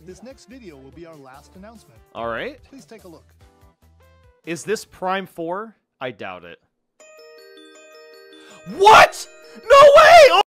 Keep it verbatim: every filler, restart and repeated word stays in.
This next video will be our last announcement. All right. Please take a look. Is this Prime four? I doubt it. What? No way!